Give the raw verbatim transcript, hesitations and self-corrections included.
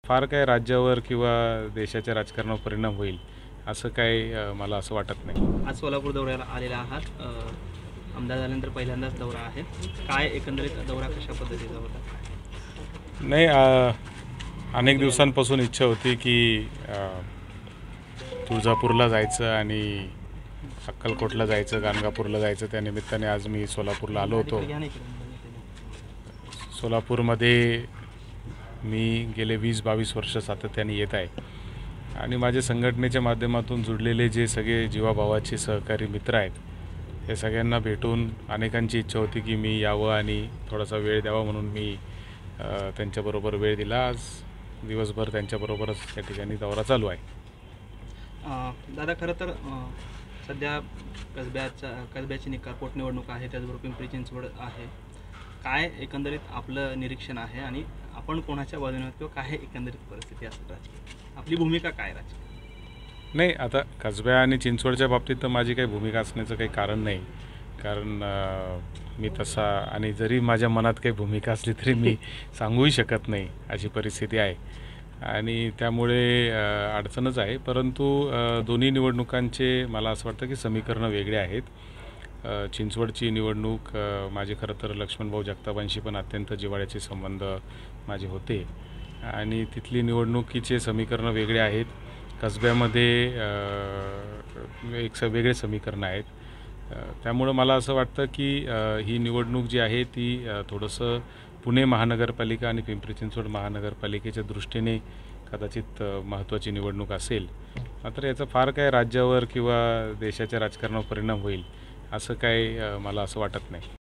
फार काय राज्यावर किंवा देशाच्या राजकारणावर परिणाम होईल असं काय अ, मला असं वाटत नाही. आज सोलापूर दौऱ्याला आलेला आहात. अ, आमदार झाल्यानंतर पहिल्यांदाच दौरा आहे. काय एकंदरीत दौरा कशा पद्धतीचा होता? नाही, अ, अनेक दिवसांपासून इच्छा होती की अ, तुळजापूरला जायचं आणि अक्कलकोटला जायचं, गाणगापूरला जायचं. त्या निमित्ताने आज मी सोलापूरला आलो होतो. सोलापूरमध्ये मी गेले वीस बावीस वर्ष सातत्याने येत आहे आणि माझे संघटनेच्या माध्यमातून जुडलेले जे सगळे जीवाभावाचे सहकारी मित्र आहेत हे सगळ्यांना भेटून अनेकांची इच्छा होती की मी यावं आणि थोडासा वेळ द्यावा, म्हणून मी अ, त्यांच्याबरोबर वेळ दिला. आज दिवसभर त्यांच्याबरोबरच त्या ठिकाणी दौरा चालू आहे. अ, दादा, खरं तर अ, सध्या कसब्याच्या कसब्याची निकाल पोटनिवडणूक आहे, त्याचबरोबर पिंपरी चिंचवड आहे. काय एकंदरीत आपलं निरीक्षण आहे आणि आपण कोणाच्या बाजूने आहोत किंवा काय एकंदरीत परिस्थिती असेल राजकीय? आपली भूमिका काय राजकीय? नाही, आता कसब्या आणि चिंचवडच्या बाबतीत तर माझी काही भूमिका असण्याचं काही कारण नाही, कारण अ, मी तसा, आणि जरी माझ्या मनात काही भूमिका असली तरी मी सांगूही शकत नाही, अशी परिस्थिती आहे आणि त्यामुळे अ, अडचणच आहे. परंतु अ, दोन्ही निवडणुकांचे मला असं वाटतं की समीकरणं वेगळे आहेत. अ, चिंचवडची निवडणूक, अ, माझे खरं तर लक्ष्मणभाऊ जगतापांशी पण अत्यंत जिव्हाळ्याचे संबंध माझे होते आणि तिथली निवडणुकीचे समीकरणं वेगळे आहेत. कसब्यामध्ये अ, एक स वेगळे समीकरण आहेत. अ, त्यामुळं मला असं वाटतं की अ, ही निवडणूक जी आहे ती अ, थोडंसं पुणे महानगरपालिका आणि पिंपरी चिंचवड महानगरपालिकेच्या दृष्टीने कदाचित अ, महत्त्वाची निवडणूक असेल. मात्र याचा फार काय राज्यावर किंवा देशाच्या राजकारणावर परिणाम होईल असं काय अ, मला असं वाटत नाही.